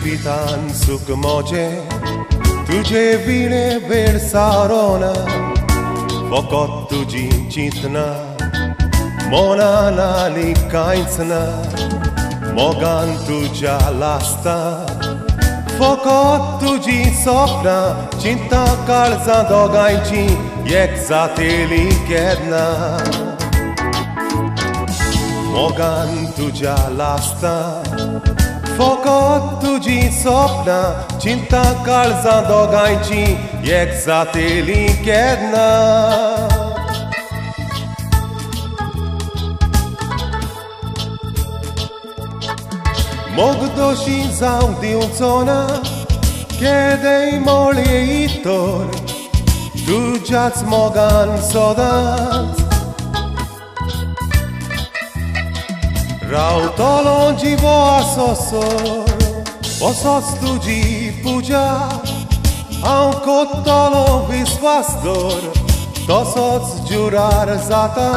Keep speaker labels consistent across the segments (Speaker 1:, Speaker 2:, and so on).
Speaker 1: pitan suk moje tuje vile versarona fokot tuji chitna mona nali kaintsna mogan tuja lasta fokot tuji sopna cinta kalza dogainci yek zateli kedna mogan tuja lasta fokot tuji sopna cinta kalza dogainci yek zateli kedna Mogdoshi zaudionzona Kedei molie itor Tu jats mogan sodat Rautolon jivo asosor Osos tuji puja Aun kotolon visvasdor Tosots jurar zata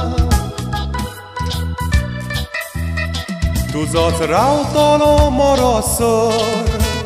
Speaker 1: Tu zots rautolo morosor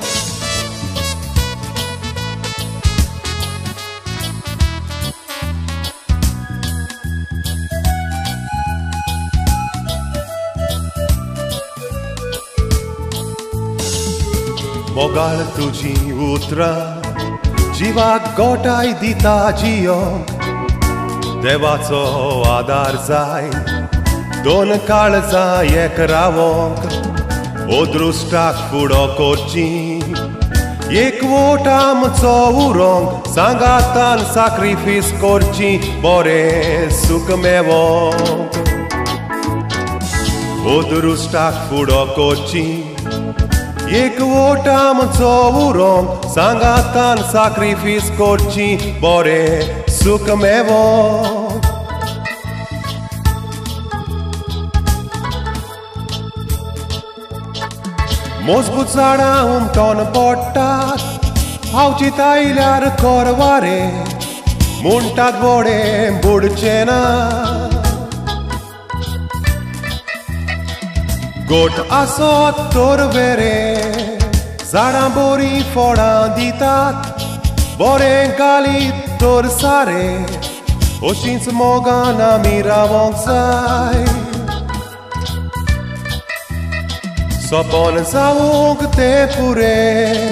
Speaker 1: Mogal tuji utra Jiva gotai dita jiong Devaco adarzai Don kalza ek ravong Odrustak fudo korci Ek votam urong Sangatan sacrifice korci Bore sukmevong Odrustak fudo korci Ek votam urong Sangatan sacrifice korci Bore sukmevong Mozbuțara ton portat Au citailear corvare Muntat vore budcena Got asot torvere Zarambori foranditat Bore calit torsare Oșinț mogana miravonțai Sopon zaung te pure